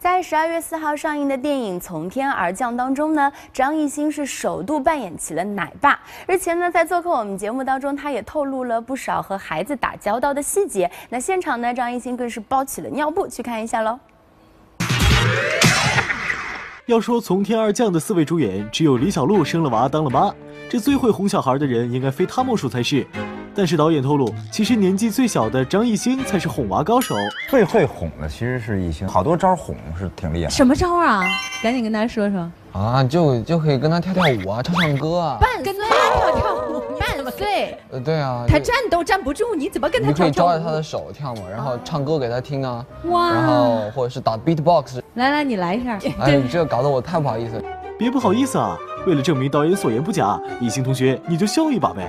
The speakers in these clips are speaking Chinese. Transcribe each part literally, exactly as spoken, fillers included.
在十二月四号上映的电影《从天而降》当中呢，张艺兴是首度扮演起了奶爸。日前呢，在做客我们节目当中，他也透露了不少和孩子打交道的细节。那现场呢，张艺兴更是包起了尿布，去看一下喽。 要说从天而降的四位主演，只有李小璐生了娃当了妈，这最会哄小孩的人应该非她莫属才是。但是导演透露，其实年纪最小的张艺兴才是哄娃高手。 最会哄的其实是艺兴，好多招哄是挺厉害。 什么招啊？赶紧跟大家说说。 啊，就就可以跟他跳跳舞啊，唱唱歌啊。 半跟他跳跳舞，半岁。 呃，对啊。 他站都站不住，你怎么跟他你可以跳跳舞？ 抓着他的手跳嘛，然后唱歌给他听啊。 哇。 然后或者是打 beatbox。 来来，你来一下。 哎，你这个搞得我太不好意思了。 别不好意思啊，为了证明导演所言不假，艺兴同学你就秀一把呗。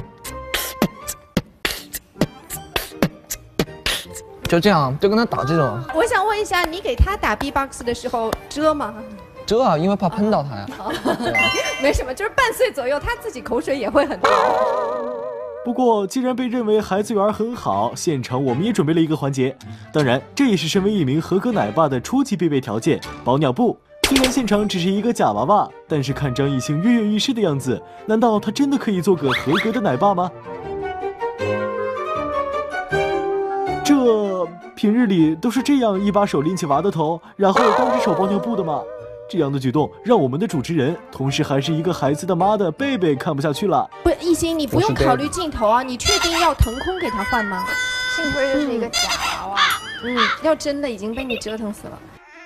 就这样，就跟他打这种。 我想问一下，你给他打 B-box 的时候遮吗？ 遮啊，因为怕喷到他呀。 没什么，就是半岁左右，他自己口水也会很多。 不过，既然被认为孩子缘很好，现场我们也准备了一个环节。当然，这也是身为一名合格奶爸的初级必备条件——包尿布。虽然现场只是一个假娃娃，但是看张艺兴跃跃欲试的样子，难道他真的可以做个合格的奶爸吗？ 这平日里都是这样一把手拎起娃的头，然后单只手包尿布的吗？这样的举动让我们的主持人，同时还是一个孩子的妈的贝贝看不下去了。 不，艺兴，你不用考虑镜头啊，你确定要腾空给他换吗？幸亏这是一个假娃娃，嗯，要真的已经被你折腾死了。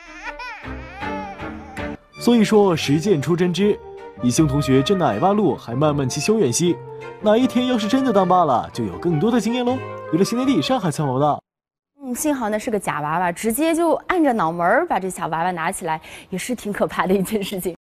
所以说，实践出真知，艺兴同学这奶爸路还漫漫其修远兮。哪一天要是真的当爸了，就有更多的经验喽。 娱乐新天地上海采访报道。 嗯，幸好呢是个假娃娃，直接就按着脑门儿把这小娃娃拿起来，也是挺可怕的一件事情。